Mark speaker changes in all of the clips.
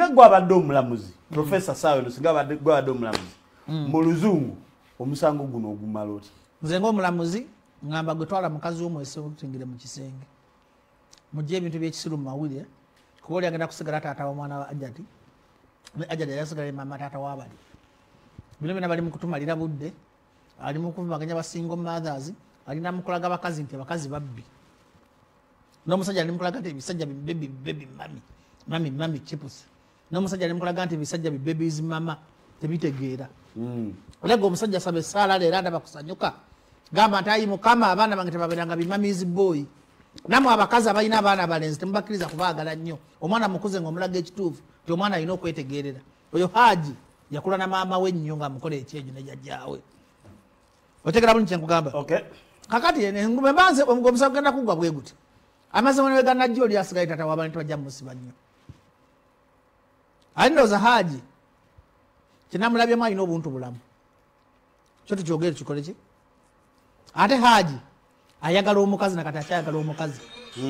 Speaker 1: gwa badde omulamuzi Professor Sawelo singa badde gwa badde omulamuzi mu luzungu omusango guno ogumala oti
Speaker 2: nze ng'omulamuzi ngamba gwetwala mukazi w'omwese omutingire mu kisenge mujje ebintu by'ekisiru mu mawulire kuba oli agenda kusigala taata w'omwana wa Hajjat ne Hajjat yasigala mama taata w'abali bino byonna bali mu kutumalira budde ali mu kuvuganya ba single mothers alina mu kulaga bakazi nti abakazi babbi n'omusajja ali mu kulaga nti ebisajja baby mami chips n'omusajja ali mu kulaga nti ebisajja babies mama tebitegeera olega omusajja asabe sala leero ndaba kusanyuka gamba nti ayi mukama abaana bange tebaberanga bimamizi boy namwe abakazi abalina abaana abalenzi temubakiriza kubaagala nnyo omwana mukuze ng'omulaga ekituufu ti omwana alina okwetegeerera oyo Hajji yakula na maama we nnyo ng'amukola ekyejo ne jjajjaawe otegera bulungi kyenkugamba kakati engume mbanze omusawo genda kugwa bwe guti amazima ne ganajjo oli asigaye tata w'abantu bajja musiba nnyo alindooza Hajji kinamulabyemu alina obuntu bulamu kyo tukyogere kikole ki ate Hajji ayagala omukazi nakati akyayagala omukazi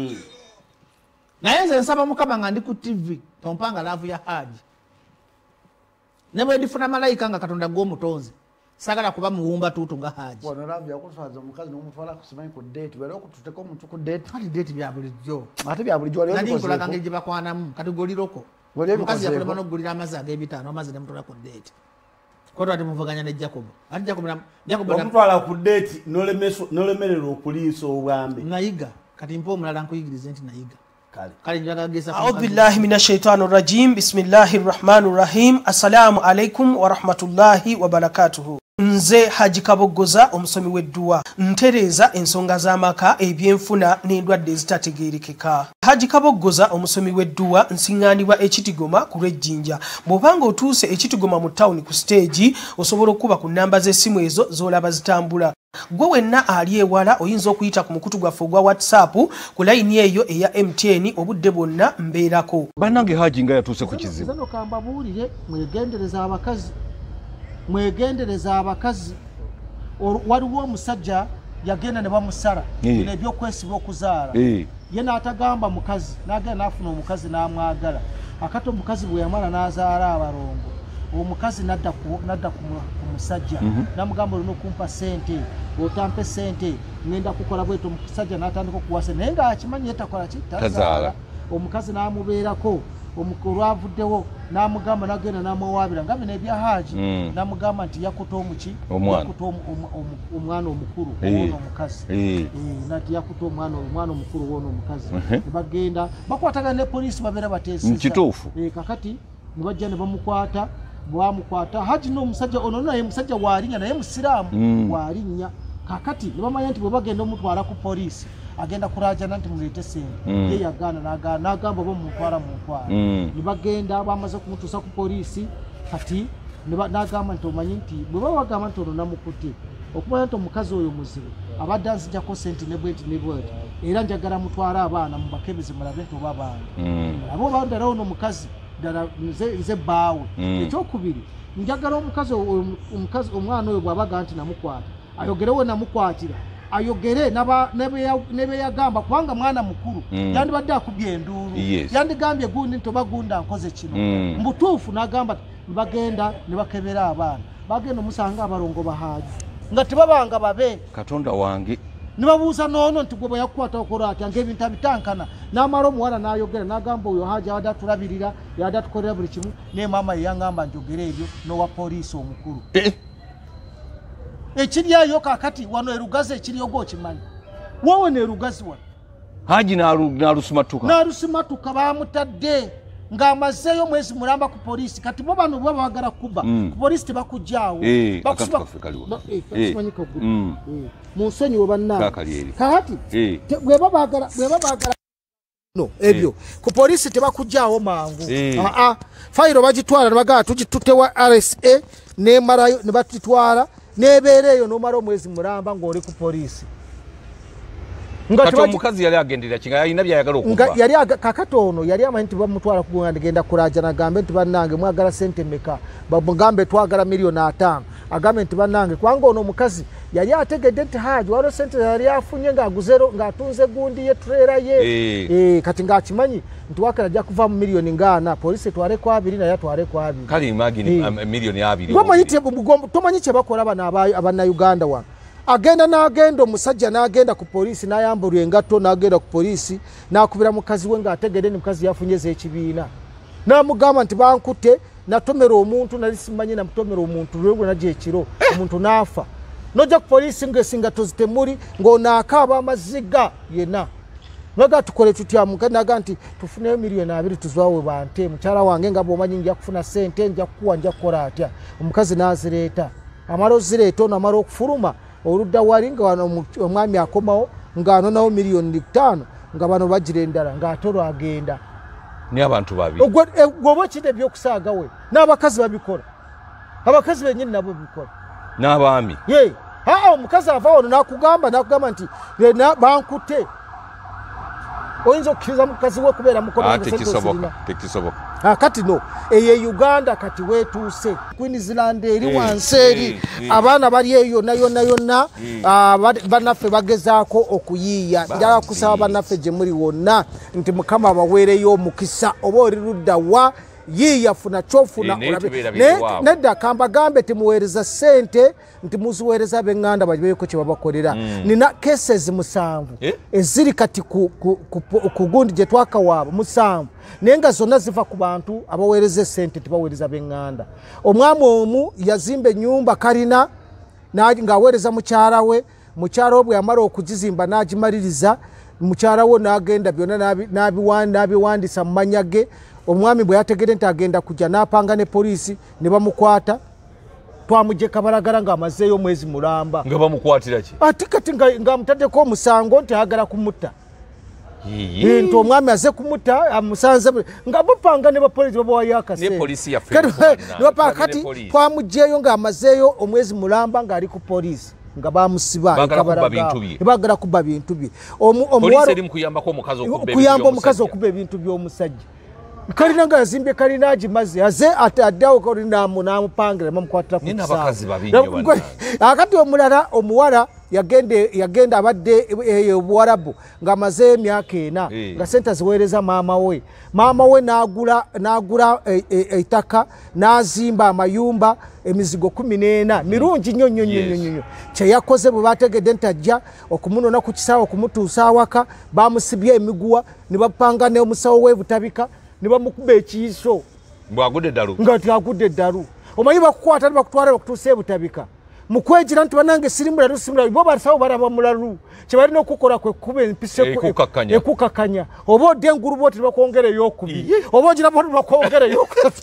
Speaker 2: naye nze nsaba mukama nga ndi ku TV tompanga laavu ya Hajji ne bwe ndifuna malayika nga katonda gw'omutonzi sagala kuba muwumba tutu nga Hajji
Speaker 3: wano laavu yakuswaza omukazi n'omutwala kusimanyi ku date bali okututeko omuntu ku date
Speaker 2: kati date bya bulijjo
Speaker 3: ate bya bulijjo wali
Speaker 2: nali nkulaga ngeri gye bakwanamu kati goliroko omukazi yakulema n'okugulira amazzi ag'ebitaano amazzi ne mutwala ku date koto ati muvuganya ne Jacob ati Jacob
Speaker 1: omutwala ku date n'olemererwa okuliisa obwambe
Speaker 2: nayiga kati mpa omulala nkuyigirize nti nayiga kale njagagesa
Speaker 4: a'udhu billahi minash shaitanir rajim bismillahir rahmanir rahim assalamu alaikum wa rahmatullahi wa barakatuh nze Hajji Kaboggoza omusomi w'edduwa ntereza ensonga z'amaka ebyenfuna n'endwadde ezitategeerekeka. Hajji Kaboggoza omusomi w'edduwa nsiŋŋaanibwa ekitigoma ku lw'ejjinja. Bw'obanga otuuse ekitigoma mu ttawuni ku siteegi osobola okuba ku nnamba z'essimu ezo z'olaba zitambula. Gwe wenna ali ewala oyinza okuyita ku mukutu gwaffe ogwa WhatsApp ku layini eyo eya MTN obudde bwonna mbeerako.
Speaker 5: Bannange Hajji nga yatuuse ku kizibu.
Speaker 3: Zano kambabuulire mwegendereza abakazi waliwo omusajja yagenda ne bamusala bino ebyokwesiba okuzaala ye n'atagamba mukazi n'agenda n'afuna omukazi n'amwagala akati omukazi bwe yamala n'azaala abalongo omukazi nadda ku musajja n'amugamba olina okumpa sente otampe sente ngenda kukola bweto omusajja n'atandika okuwasa naye ng'akimanyi yetakola ki tazaala omukazi n'amubeerako olwavuddewo n'amugamba n'agenda n'amuwaabira nga bino ebya Hajji n'amugamba nti yakuta omuki yakuta omwana omukulu w'ono omukazi nati yakuta omwana omukulu w'ono omukazi nebagenda bakwatagana ne poliisi babeera bateeseza
Speaker 5: kituufu
Speaker 3: kakati ne bajja ne bamukwata bwamukwata Hajji n'omusajja ono naye musajja waalinnya naye musiraamu waalinnya kakati ne bamanya nti bwe bagenda omutwala ku poliisi agenda kurajana nti mulete sente ye yagana n'agamba bo mutwala ne bagenda bamaze kumutuusa ku poliisi kati n'agamba nti omanyi nti bwe babagamba nti ono namukutte okumanya nti omukazi oyo muzibu abadde anzijjako sente ne bweti era njagala mutwala abaana mubakebeze mulabe nti oba bange abo bandala ono omukazi ddala nze bbaawe ekyokubiri njagala omukazi omwana oyo bw'abaga nti namukwata ayogerewo namukwatira ayogere nebe yagamba kubanga mwana mukuru yandibadde akubye enduulu yandigambye gundi ntoba gunda nkoze kino mbutuufu n'agamba bagenda ne bakebera abaana bagenda omusanga abalongo ba Hajji nga tebabanga babe
Speaker 5: Katonda wange
Speaker 3: ne babuuza noono nti gwe bwe yakukwata okola atya ng'ebintu abitankana n'amala omuwala n'ayogera n'agamba oyo Hajji abadde atulabirira yadde atukolera buli kimu naye maama ye yangamba njogere ebyo n'owa poliisi omukulu ekiryayo kakati wano erugazi ekiriyo gwokimanyi wowe nerugazi wano
Speaker 5: Hajji n'alusumatuka bamutadde ng'amazeeyo mwezi mulamba ku poliisi kati bo bano bwe baagala kuba ku poliisi tebakujjaawo mu nsonyiwo bannange kakati bwe babaagala no ebyo ku poliisi tebakujjaawo mangu fayiro bagitwala ne bagala tugitutewa Alesse nemarayo ne batitwala nebeereyo n'omala omwezi mulamba ng'oli ku poliisi kati omukazi yali agendera kinga yalina byayagala okuba
Speaker 3: yali kakatono yali amanyi nti bamutwala kugenda kurajana gambe nti bannange mwagala sente meka bamugambe twagala $5,000,000
Speaker 5: agambe nti bannange kubanga ono omukazi yali ategedde nti Hajji waliwo sente yali afunye ng'aguzero ng'atunze gundi ye trera ye kati ng'akimanyi nti wakati ajja kuva mu miliyoni ng'ana poliisi etwale ku 2 naye atwale ku 2
Speaker 6: kale imagine miliyoni 2
Speaker 5: tomanyi kye bakola bano abannayuganda wano agenda n'agenda omusajja n'agenda ku poliisi n'ayambulwa engatto n'agenda ku poliisi n'akubira mukazi we ng'ategedde ni mukazi yafunye z'ekibiina n'amugamba nti bankute natomera omuntu nali simanyi namutomera omuntu lwebwe najja ekiro omuntu n'afa nojja ku poliisi ng'esingato zitemuli ng'onaakaaba amaziga yenna naga tukole tutya naga nti tufuneyo miliyoni 2 tuzwawe bante mukyala wange nga bw'omanyi nja kufuna sente nja kukuwa nja kukola atya omukazi n'azireeta amala ozireeta ono amala okufuluma oludda wali nga wano omwami akomawo ng'anonawo miliyoni 5 nga bano bagira endala ng'ate olwagenda
Speaker 6: ni abantu babi
Speaker 5: gwoba okidde ebyokusaaga we n'abakazi babikola abakazi bennyini nabo bikola
Speaker 6: n'abaami
Speaker 5: omukazi ava wano n'akugamba nti bankute oyinza okukkiriza mukazi we kubeera
Speaker 6: tekisoboka
Speaker 5: kati no eyo Uganda kati weetuuse Queensland eri wansi eri abaana bali eyo yonna bannaffe bagezaako okuyiiya njala kusaba bannaffe gye muli wonna nti Mukama abaweereyo omukisa oba oli ludda wa yiiya funa kyofuna olabe nedda kambagambe temuweereza ssente nti muziweereza b'eŋŋanda babeeko kye babakolera nina cases 7 eziri kati ku gundi gye twakawaaba 7 naye nga zonna ziva ku bantu abaweereza ssente tebaweereza b'eŋŋanda omwami omu yazimba ennyumba kalina ng'aweereza mukyala we bwe yamala okugizimba n'agimaliriza mukyala we n'agenda byonna n'abiwandiisa mu mannya ge omwami bwe yategedde nti agenda kujja n'apanga ne poliisi ne bamukwata twamugeka balagala ng'amazeeyo omwezi mulamba
Speaker 6: nga bamukwatira ki
Speaker 5: ati kati ng'amutaddeko omusango nti ayagala kumutta nti omwami aze kumutta amusanze nga bapanga ne bapoliisi babawayo akaseera kati twamugjeeyo ng'amazeeyo omwezi mulamba ng'ali ku poliisi nga bamusiba bagala kubba bintu bye kuyamba omukazi okubba ebintu by'omusajja kalina nga yazimbye kalina agimaze aze addawo kalina n'amupangira bamukwatira ku kisango akati omulala omuwala yagenda abadde Obuwarabu ng'amazeeyo emyaka 4 nga sente ziweereza maama we n'agula ettaka n'azimba amayumba emizigo 14 mirungi nnyo kye yakoze bwe bategedde nti ajja okumunona ku kisaawe okumutuusa awaka bamusibye emiguwa ne bapanga n'omusawo w'ebutabika ne bamukuba ekiyiso ngati agudde eddalu omanyi bakukwata ne bakutwala bakutuusa ebutabika mukwejira nti banange sirimulalu bo basawo baraba mulalu kye balina okukola kwe kuba empisa ekukakanya oba odde engulubu oti bakwongera ey'okubiri oba ogira boti bakwongera ey'okubiri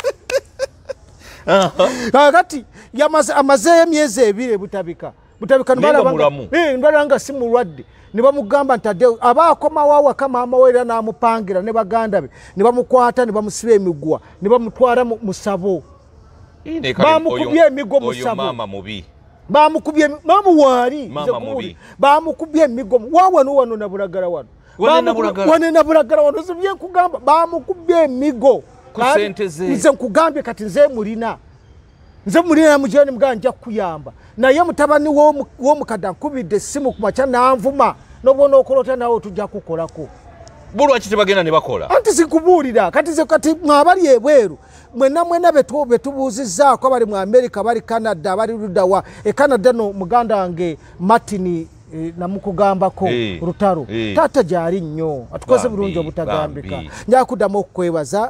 Speaker 5: kati amazeeyo emyezi 2 ebutabika nbalaba nga si mulwadde ne bamugamba nti addeyo aba akomawo awaka maama we era n'amupangira ne baganda be ne bamukwata ne bamusiba emiguwa ne bamutwala mu ssabo bamukubye emigo mu ssabo bamukubye maama waali bamukubye emigo wano nabulagala wano wane nabulagala wano zibye nkugamba bamukubye emigo nze nkugambye kati nze mulina namujani mugamba nja kukuyamba naye mutabani w'omukadde ankubidde essimu ku makya n'anvuma n'obona okolota nawe tujja kukolako
Speaker 6: bulwaki tebagenda ne bakola
Speaker 5: anti zikubuulira kati mwabali ebweru mwena betubuuzizzaako abali mu Amerika bali Canada abali luddawa Canada no muganda wange Martin namukugambako Rutaro taata gyali nnyo atukoze bulungi obutagambika nja kuddamu okukwebaza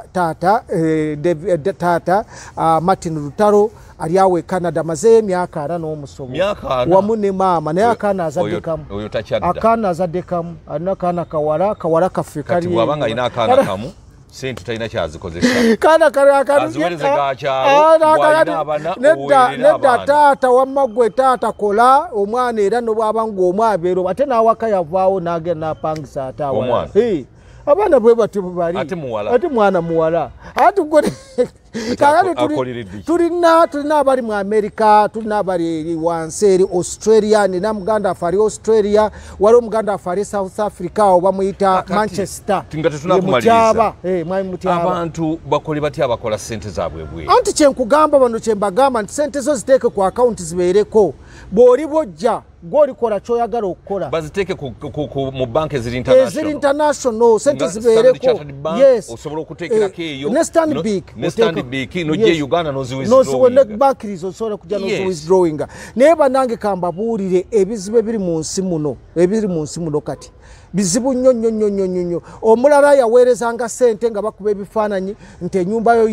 Speaker 5: taata Martin Rutaro ali awe Canada maze emyaka 4 n'omusomo wamu ne maama naye akaana azaddekamu alina akaana kawala kaffe kali
Speaker 6: wabanga ina akaana kamu sente talina kyazikozesa
Speaker 5: nedda taata wamma gwe taata kola omwana era nobwaba ng'omwabeero ate n'awaka yavaawo n'agenda n'apangisa ate abaana bwe bati bali ate mwana muwala ate gwe tulina abali mu America tulina abali wansi eri Australia nina muganda afari Australia wali omuganda afari South Africa oba muyita Manchester
Speaker 6: tinga tetunakumaliriza abantu bakole batya abakola sente zaabwe bwe
Speaker 5: anti kyenkugamba bano kyembagamba nti sente zo ziteeke ku account zibeereko bw'oli bojja gw'olikola ky'oyagala okukola
Speaker 6: baziteeke mu banka eziri
Speaker 5: international sente zibeereko
Speaker 6: osobola okuteekerako eyo
Speaker 5: ne Stanbic
Speaker 6: nojja Uganda
Speaker 5: noziwithdrawingbakirizo osobola kujja noziwithdrawinga naye banange kambabuulire ebizibu ebiri mu nsi muno kati bizibu nnyo omulala yaweerezanga sente nga bakuba ebifaananyi nti ennyumba yo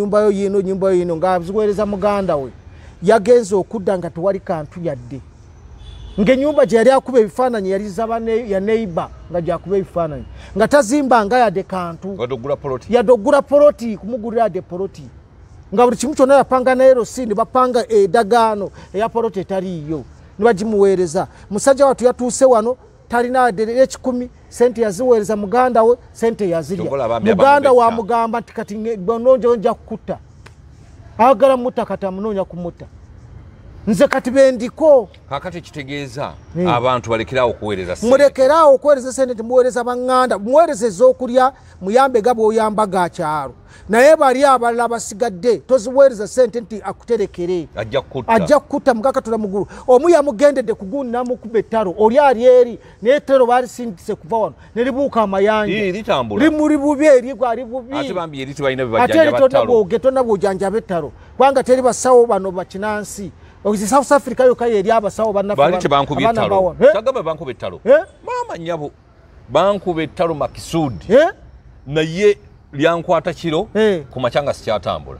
Speaker 5: yiino nga ziweereza muganda we yagenze okudda nga tewali kantu yadde ng'ennyumba gye yali akuba ebifaananyi yali zaba ya neighbor nga gyakuba ebifaananyi nga tazimbanga yadde kantu yadde oggula poloti kumugulira yadde poloti nga buli kimu kyonna yapanga naye rosi ne bapanga edagaano eya poloti etaliiyo ne bagimuweereza musajja watu yatuuse wano talina yadde ekikumi sente yaziweereza muganda we sente yazirya muganda wamugamba nti kati bononjo nja kukutta agala mutta kati amunoonya kumutta nze kati bendiko
Speaker 6: kakati kitegeeza abantu balekerawo okuweereza sente
Speaker 5: mulekerawo okuweereza sente temuweereza baŋŋanda muweereza ez'okulya muyambe ga bw'oyamba ga kyalo naye bali abalala basigadde toziweereza sente nti akuterekere ajja kukutta mugakatula mugulu omu yamugendedde ku gundi n'amukuba ettalo oli ali eri naye ettalo baalisindise kuva wano ne libuuka amayanja limuli bubi erigwa ali bubi ate eri tonna bw'ojanjaba ettalo kubanga teri basawo bano bakinansi South Africa yoka yeri abasawo
Speaker 6: bali bankuba ettalo kagamba bankuba ettalo mama nyabo bankuba ettalo Makisudi naye lyankwata kiro ku machanga sikyatambula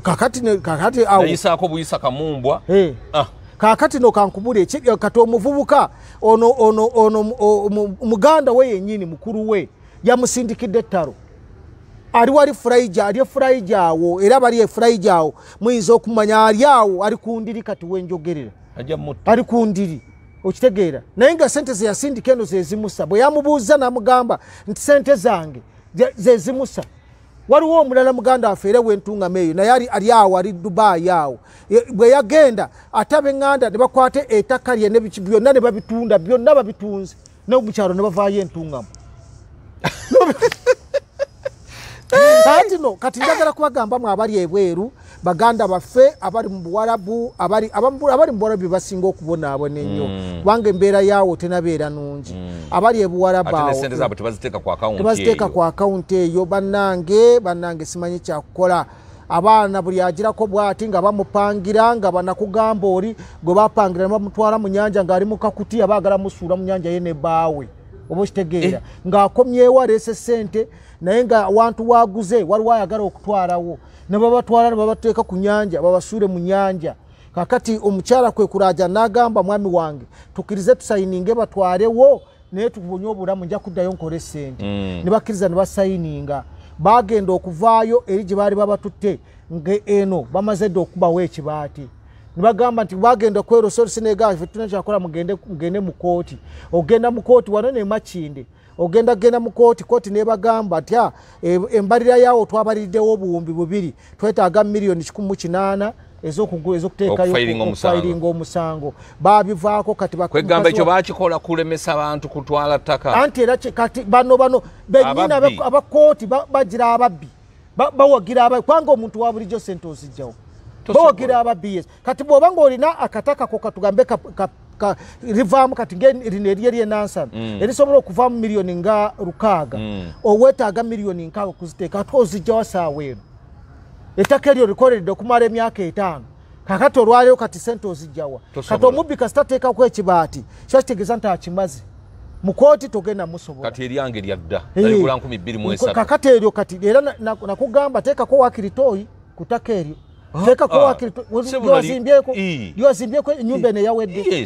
Speaker 5: kakati awo
Speaker 6: nayisaako buyisa kamumbwa
Speaker 5: kakati no kankubule kati omuvubuka ono muganda we yennyini mukuru we yamusindikidde ettalo ali wali furaija awo era bali furaija awo muyinza okumanya ali awo ali kundiri kati wenjogerera ali kundiri okitegeera naye nga sente ze yasindika eno zezimusa bwe yamubuuza n'amugamba nti sente zange zezimusa waliwo omulala muganda afeere w'entungamo eyo naye ali awo ali Dubai awo bwe yagenda ate ab'eŋŋanda ne bakwata ettaka lye nebiki byonna ne babitunda byonna babitunze n'omukyalo ne bavaayo entungamo ati no kati njagala kubagamba mu abali ebweru baganda baffe abali mu Buwarabu abali mu Buwarabu basinga okubonaabona ennyo kubanga embeera yaawo tenabeera nungi abali ebuwarabu awo
Speaker 6: sente zaabwe tebaziteeka
Speaker 5: ku akawunti eyo bannange simanyi kyakukola abaana buli agirako bwati nga bamupangira nga banakugamba oli gwe bapangira ne bamutwala mu nyanja ng'ali mu kakuti abaagala musuula mu nyanja ye ne bbaawe oba okitegeera ng'akomyewo aleese sente naye nga awantu waguze waliwo ayagala okutwalawo ne babatwala ne babateeka ku nyanja babasuule mu nyanja kakati omukyala kwe kulaja n'agamba mwami wange tukkirize tusayininge batwalewo naye tubonye obulamu nja kuddayo nkole sente ne bakkiriza ne basayininga bagenda okuvaayo eri gye baali babatutte eno bamaze dde okubawo ekibaati ne bagamba nti bagenda kwerosolisi negaa ffe tulina kyakola mugende mu kooti ogenda mu kooti wano ne Makinde genda mu kooti nebagamba atya embalira yaawo twabaliriddewo obuwumbi 2 twetaaga miliyoni 180 ezokuteekayo okufayiringa omusango babivaako kati
Speaker 6: kwegamba ekyo bakikola kulemesa abantu kutwala ttaka
Speaker 5: anti era kati bano bennyina abakooti bagira ababbi bawagira ababbi kubanga omuntu wa bulijjo sente ozijjawo bawagira ababbi yes kati bw'oba ng'olina akatakako katugambe rivaamu kati lino erye ly'enansana erisobola okuvaamu miliyoni nga 600 owetaaga miliyoni nkaaga okuziteeka ate ozijjawa saawa eno ettaka eryo likoleredde okumala emyaka 5 kakati olwaleero kati sente ozijjawa kati omubbi kasitateekako ekibaati kyakitegeeza nti akimaze mu kooti togenda musobola
Speaker 6: kati eryange lyadda naligula 2023
Speaker 5: kakati eryo kati era nakugamba teekako wakiritoyi ku ttaka eryo teekako wakiritoyiwazimbyeko ennyumba eno eyawedde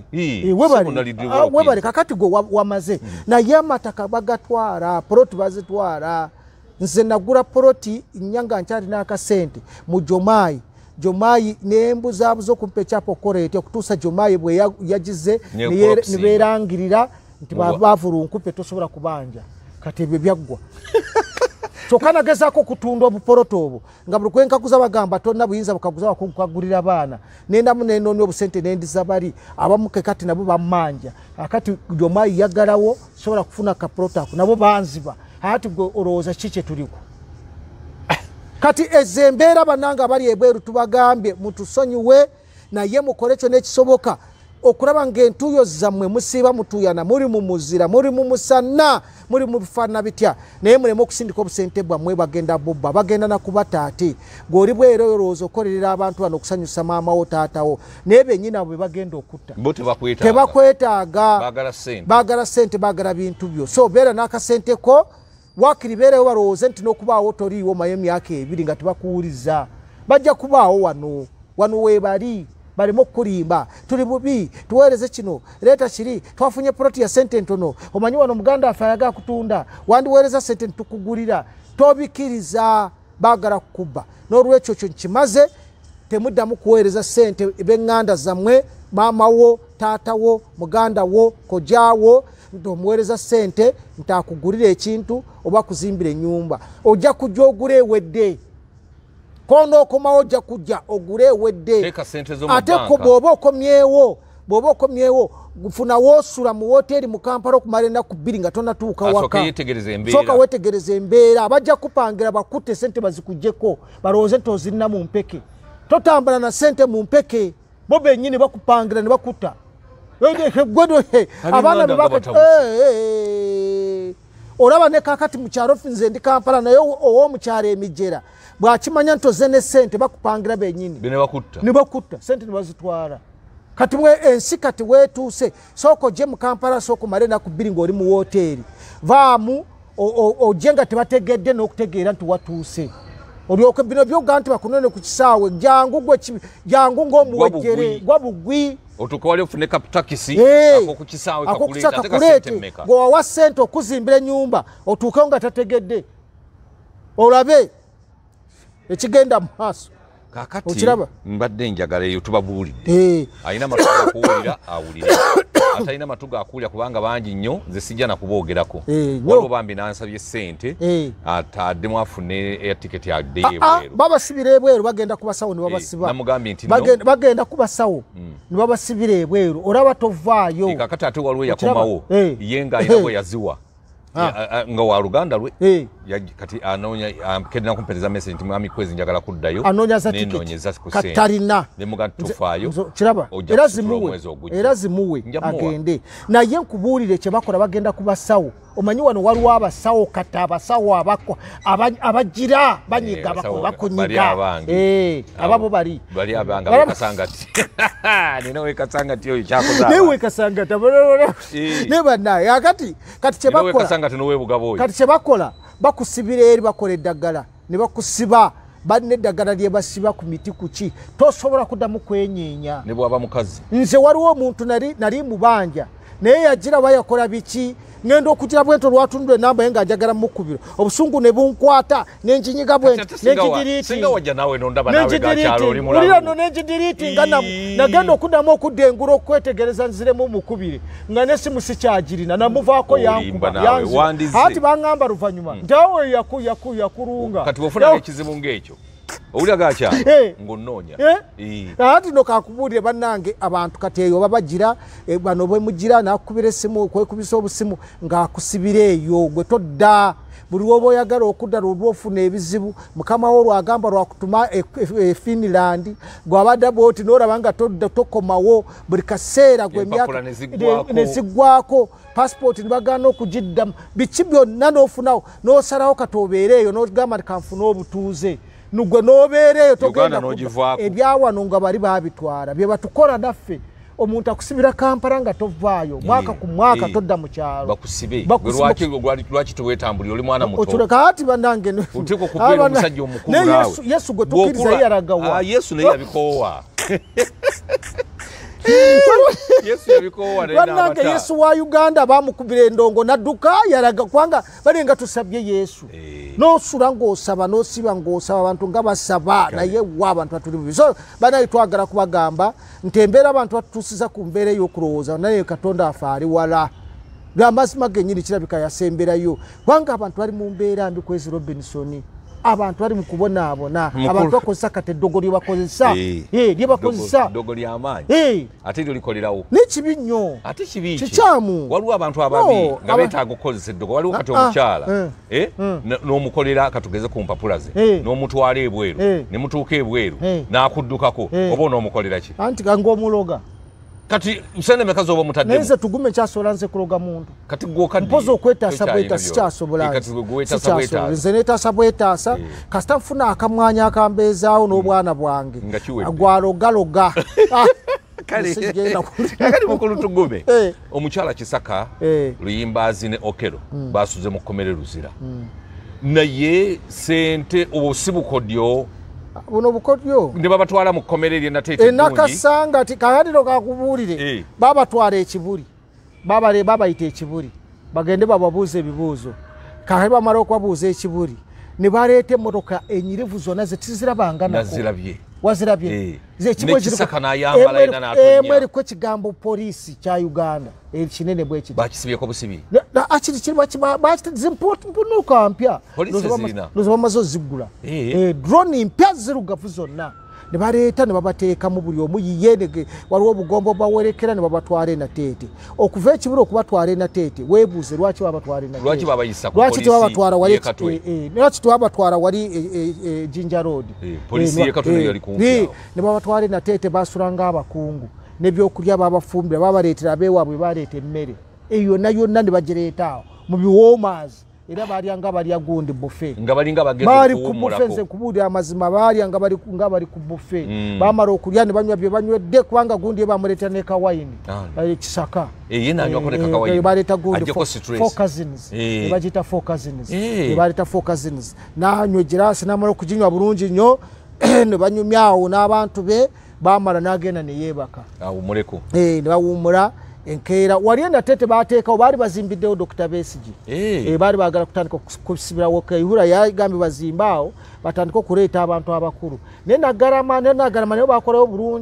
Speaker 5: webale kakati gwe wamaze naye amataka bagatwala poloti bazitwala nze nagula poloti nyanga nkyalina akasente mu Jomayi nembuzaabuza okumpa ekyapo koleeti okutuusa Jomayi bwe yagize nebeerangirira nti bavulunkupe tosobola kubanja kati ebyo byaggwa kyokka nagezaako okutunda obuporoto obwo nga buli kwenkaguza bagamba tonna buyinza bukaguza wakukagulira abaana nendamu nenoonya obusente nendiza bali abamu ke kati nabo bammanja akati gyomayi yagalawo sobola kufuna kaporoto ako nabo banziba ati gwe olowooza ki kye tuliko kati ezo embeera bannanga abali ebweru tubagambye mutusonyiwe naye mukole kyo n'ekisoboka okulaba ng'entuuyo zammwe musiiba mutuuyana muri mu muzira muri mu musana muri mu bifaanana bitya naye muleme okusindika obusente bwammwe bagenda bubba bagenda nakuba taate ng'oli bwera olowooza okolerera abantu bano okusanyusa maamawo taatawo naye bennyina bwe bagenda okutta tebakwetaaga baagala ssente baagala bintu byo so beera n'akasente ko wakiri beerewo balowooze nti n'okubaawo toliiwo maye emyaka 2 nga tebakuwuliza bajja kubaawo wano weebali balimo okulimba tuli bubi tuweereze kino leeta kiri twafunye proti ya sente ntono omanyi wano muganda affe ayaga kutunda wandiweereza sente ntukugulira tobikiriza baagala kukuba n'olwekyo kyo nkimaze temuddamu kuweereza sente b'eŋŋanda zammwe maamawo taatawo mugandawo kojaawo ntomuweereza sente ntaakugulira ekintu oba kuzimbira ennyumba ojja kujja ogula ewedde kono okomawo ojja kujja ogule ewedde ate ko bw'oba okomyewo gufunawo osula mu woteeri mu Kampala okumala ennaku 2 nga tonatuuka waka sooka weetegereza embeera abajja kupangira bakutte sente bazikugjeko balowooze nti ozirina mu mpeke totambula na sente mu mpeke bo bennyini bakupangira ne bakutta abaana olaba ne kakati mu kyalo nze ndi Kampala naye ow'omukyalo emijera bw'akimanya nti oze ne sente bakupangira bennyini ne bakutta sente ne bazitwala kati ensi kati weetuuse sooka ojje mu Kampala sooka omale ennaku 2 ng'oli mu woteeri vaamu ojje nga tebategedde n'okutegeera nti watuuse olyoke bino byogga nti bakunone ku kisaawe jangu ng'omuwejjere gwa bugwi
Speaker 6: otukawali ofune kaputakisi
Speaker 5: akakuleete gwewawa ssente okuzimbira ennyumba otuukewo nga tategedde olabe ekigenda mu maaso
Speaker 6: kakati mbadde njagala eyo tubabuulidde alina matu gakuwulira awulire ate alina matu gakuwulira kubanga bangi nnyo nze sijja nakuboogerako waliwo bambi nansabye ssente ataddemu afune eyatiketi addeyo ebweru
Speaker 5: babasibira ebweru bagenda kubasawo ne babasiba
Speaker 6: namugambye nti
Speaker 5: bagenda kubasawo ne babasibira ebweru olaba tovaayo
Speaker 6: kakati ate waliwo yakomawo ye ng'alina bwe yaziwa nga wa luganda lwe kati anoonya kedina kumpereza message nti mwami kwezi njagala kuddayo nenoonyeza ku sente
Speaker 5: katalina
Speaker 6: ne muga tufaayo
Speaker 5: kiraba era zimuwe agende naye nkubuulire kye bakola bagenda kubasawo omanyi wano waliwo abasawo kata abasawo abagira banyiga bakunyiga ababo bali
Speaker 6: abanga bekasangati nina wekasangati oyo kyakoza
Speaker 5: ne wekasangati ne banaye akati kati kye bakola kati kye bakola bakusibira eri bakola eddagala ne bakusiba balina eddagala lye basiba ku miti kuki tosobola kuddamu kwenyeenya
Speaker 6: ne bwaba mukazi
Speaker 5: nze waliwo omuntu nali mubanja naye yagira bayakola biki ngenda okugira bwento lwatundula enamba ye ng'ajagala mukubiro obusungu ne bunkwata nenjinyiga bwento nenjidiritiulira no nenjidiriti nga nagenda okuddamu okudda engulu okwetegereza nziremu mukubire nga nesimu sikyagirina namuvaako yankuba ati baŋŋamba luvannyuma nti awo yakulunga
Speaker 6: kati bwofuna ekizibu ng'ekyo owulira gakya ng'onnoonya
Speaker 5: ati no kakubuulire bannange abantu kati eyo babagira bano bwe mugira n'akukubira essimu okwekubisa obusimu ng'akusibira eyo gwe todda buli lwoba oyagala okudda lwolwofuna ebizibu mukama wo lwagamba lwakutuma Finland gwabadde bwoti n'olaba nga tokomawo buli kaseera gwe emyaka neziggwako passport nibagaana okugiddamu biki byonna n'ofunawo n'osalawo kati obeereeyo n'ogamba nti kanfuna obutuuze nugwe nobeereeyo togenda ebyawano nga bali babitwala bye batukola naffe omuntu akusibira Kampala nga tovaayo mwaka ku mwaka todda mu kyalo
Speaker 6: bakusibe lwaki teweetambulira oli mwana muto
Speaker 5: otuleka ati bannange
Speaker 6: oteeka okubeera omusajja omukulu naawe
Speaker 5: Yesu gwe tukkiriza ye yalagawa
Speaker 6: Yesu naye yabikoowa Yesu yabikoowa
Speaker 5: bannange Yesu wa Uganda bamukubira endongo nadduka yalaga kubanga bali nga tusabye Yesu n'osula ng'osaba n'osiba ng'osaba abantu nga basaba naye wa abantu batuli bubi so banaye twagala kubagamba nti embeera abantu batutuusiza ku mbeera ey'okulowooza naye Katonda afe ali wala amazima genyini kirabika yasemberayo kubanga abantu bali mu mbeera mbi kwezi Robinson abantu bali mu kubonaabona abantu bakozesa kati eddogo lye bakozesa lye bakozesa
Speaker 6: eddogo ly'amaanyi ate lyo likolerawo
Speaker 5: n'ekibi nnyo
Speaker 6: ate kibi
Speaker 5: kikyamu
Speaker 6: waliwo abantu ababi nga beetaaga okukozesa eddogo waliwo kati omukyala n'omukolera katugeze ku mpapula ze n'omutwala ebweru ne mutuuka ebweru n'akuddukako oba onoomukolera ki
Speaker 5: anti ng'omuloga
Speaker 6: kati msene mekazo oba mutaddemu
Speaker 5: neze tugume kyasobola nze kuloga muntu
Speaker 6: kati gwokadde
Speaker 5: mpozo okwetaasa bwetaasa sikyasobola
Speaker 6: kati gwetaasa bwetaasa
Speaker 5: nze neetaasa bwetaasa kasita nfuna akamwanya akambeezaawo n'obwana bwange gwalogaloga
Speaker 6: kali mukulu tugume omukyala Kisaka Luyimbaazi ne Okero basuze mu kkomere Luzira naye sente obusibukodyo
Speaker 5: buno bukodyo
Speaker 6: ne babatwala mu kkomere lye nateete bulungi
Speaker 5: nakasanga ati kakadiro kakubuulire babatwala ekibuli babayita ekibuli bagende bababuuza ebibuuzo kakati bamala okubabuuza ekibuli ne baleeta emmotoka enyirivu zonna zetizirabanga
Speaker 6: nazirabye
Speaker 5: wazirabye
Speaker 6: Kisaka n'ayambala ina n'atonya
Speaker 5: emwe eriko ekigambo poliisi kya Uganda ekinene bwe kiti
Speaker 6: bakisibyeko busibi
Speaker 5: akiri kiri zimpunuka mpya lozo bamaze ozigula drone mpya zirugavu zonna ne baleeta ne babateeka mu buli omu yiyendege waliwo obugombo bawerekera ne babatwala Nateete okuva ekibula okubatwala Nateete weebuuze lwaki babatwala Nateete
Speaker 6: lwaki babayisa ku
Speaker 5: lwaki tebabatwala wali lwaki tebabatwala wali Jinja Road
Speaker 6: polisi y'ekatwe yali kumpi
Speaker 5: ne babatwala Nateete basulanga abakungu n'ebyokulya babafumbira babaleetera abeewaabwe baleeta emmere eyo yonna ne bagireetaawo mu biwoomazi era balyanga balya gundi buffet
Speaker 6: nga balinga
Speaker 5: bageze kuwumulako kubuulira amazima balyanga bali ku buffet bamala okulya ne banywa bye banywedde kubanga gundi bamuleeta ne kawayini Kisaka
Speaker 6: ye nanywa ne kawayini
Speaker 5: baleeta gundi four cousins bagita four cousins baleeta four cousins nanywa girasi namala okuginywa bulungi nnyo ne banyumyawo n'abantu be bamala n'agenda ne yeebaka
Speaker 6: awumuleko
Speaker 5: ne bawumula enkeera wali Nateete bateekawo baali bazimbiddewo Dr. Besigye baali baagala kutandika kusibirawo Kayihura yagambye bazimbaawo batandika okuleeta abantu abakulu naye Nagarama nayo bakolawo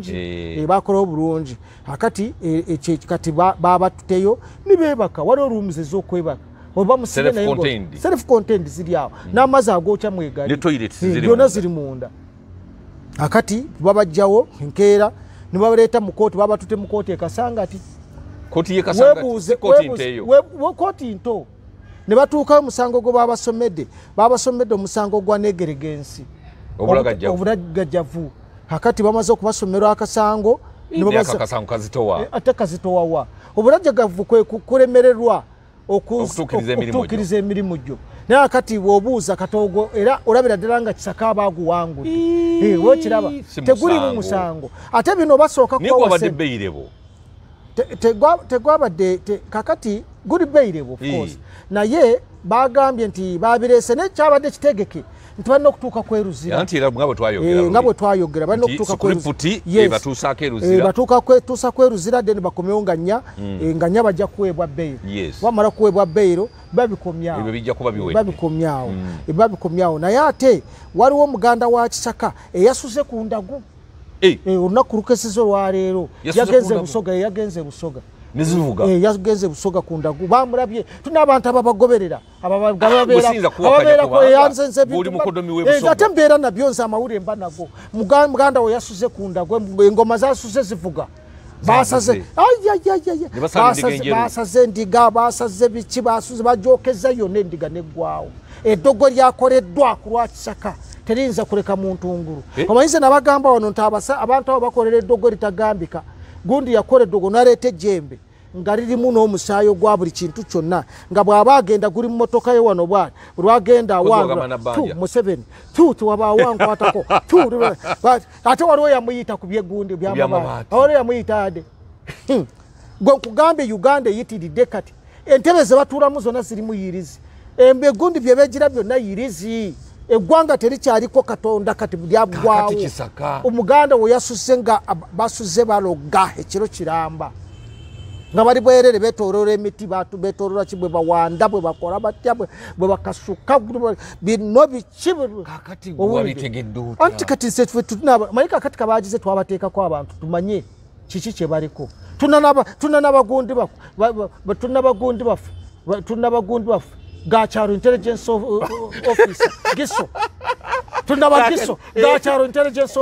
Speaker 5: bulungi akati kati babatuteyo nibeebaka waliwo rooms ez'okwebaka oba musibe nayo self contained ziri awo n'amazzi agokya mwegali byonna ziri munda akati babajjawo enkeera ne babaleeta mu kooti babatute mu kooti ekasanga ati
Speaker 6: koti yekasanga koti nteyo
Speaker 5: koti nto ne batuukayo musango gwo babasomedde omusango gwa negeregensi obulagajjavu akati bamaze okubasomera akasango ate kazitowawa obulagajjavu kulemererwa okutuukiriza emirimu gyo naye akati bw'obuuza katoogo era olabira ddala nga Kisaka abaaguwangudde wekiraba tegulimu musango ate bino basooka tegwabadde kakati good bailable of course naye bagambye nti babireese nekyabadde kitegeke nti balina okutuuka kweruzira nga bwe twayogera balina okutuuka batuusa kweruzira then bakomewo nga nnya bajja kuweebwa beyiro wamala kuweebwa beyiro babikomyawo naye ate waliwo omuganda wa Kisaka eyasuze ku ndagu olunaku lukeseza olwaleero yagenze busoga yagenze busoga ku ndagu bamulabye tulina abantu ababagoberera ate mbeera nabyo nze amawulire mba nago muganda we yasuze ku ndagu engoma zasuze zivuga basaze endiga basaze biki basuze bajokeza yonna endiga neggwawo eddogo lyakoleddwa ku lwa Kisaka terinza kuleka muntu nguru omanyize nabagamba wano nti abantu abo bakolera eddogo litagambika gundi yakola eddogo naleeta ejjembe nga lirimu n'omusaayi gwa buli kintu kyonna nga bw'aba agenda guli mu motoka ye wano bwali lwagenda awanga Museveni tewaba awankwatako ate waliwo yamuyita ku byegundi byamabaati waliwo yamuyita ade gwe nkugambye Uganda eyitiridde kati entebe ze batuulamu zonna zirimu yirizi egundi bye beegira byonna yirizi eggwanga terikyaliko Katonda kati lyagwawo omuganda we yasuze nga basuze baloga ekiro kiramba nga bali bwerere betolola emiti betolola ki bwe bawanda bwe bakola batya bwe bakasuka bino biki anti kati mayika kati kabagize twabateekako abantu tumanye kiki kye baliko tunabagundi bafu gacharo intelligence officer giso tunabagiso gacharo intelligence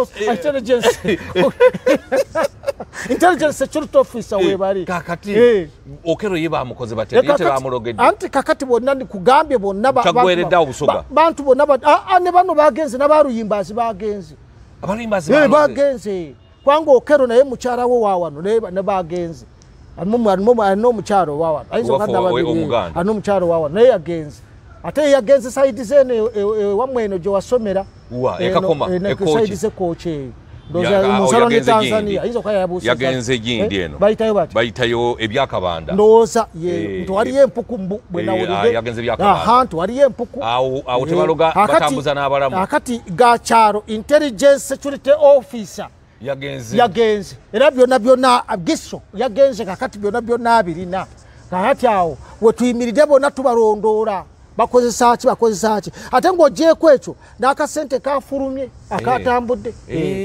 Speaker 5: security officer webari
Speaker 6: kakati okero yeba mukoze batete bamurogeje
Speaker 5: anti kakati bonna ndi kugambye bonna
Speaker 6: bagwereda obusoga
Speaker 5: bantu bonna ne bano bagenze nabaruyimbazi bagenze
Speaker 6: abalimbazi
Speaker 5: bagenze kwanga okero naye mukyara wo wawano ne bagenze ano mukyaro wawano ayizo kada babiri ano mukyaro wawano naye yagenze ate yagenze side zene wamweno jo wasomera
Speaker 6: ekoche
Speaker 5: side koche ndoza musalo ne Tanzania ayizo kaya yabusa
Speaker 6: yagenze gindi eno bayitayo ebyakabanda
Speaker 5: ndoza ye ntwari empuku bwe nawulide
Speaker 6: yagenze ebyakabanda
Speaker 5: ntwari empuku
Speaker 6: awo tebaloga batambuza n'abalamu
Speaker 5: akati gacharo intelligence security officer yagenze era byonna giso yagenze kakati byonna abirina kakati awo wetuyimiride bonna tubarondora bakozesa ki ate ng'ogyeko ekyo n'akasente kafulumye akatambudde